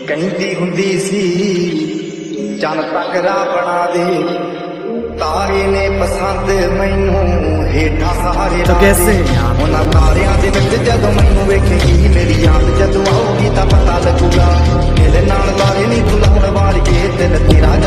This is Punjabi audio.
ਕਹਿੰਦੀ ਹੁੰਦੀ ਸੀ ਚੰਨ ਤਕਰਾ ਬਣਾ ਦੇ ਤਾਰੇ ਨੇ ਪਸੰਦ ਮੈਨੂੰ ਹੇਠਾਂ ਸਹਾਰੇ ਲਾ ਦੇ ਉਹਨਾਂ ਤਾਰਿਆਂ ਦੇ ਵਿੱਚ ਜਦੋਂ ਮੈਨੂੰ ਵੇਖੇਗੀ ਮੇਰੀ ਯਾਦ ਜਦੋਂ ਆਊਗੀ ਤਾਂ ਪਤਾ ਲੱਗੂਗਾ ਇਹਦੇ ਨਾਲ ਲਾਰੇ ਨਹੀਂ ਤੂੰ ਲਾਉਣ ਵਾਲੀਏ ਦਿਲ ਤੇਰਾ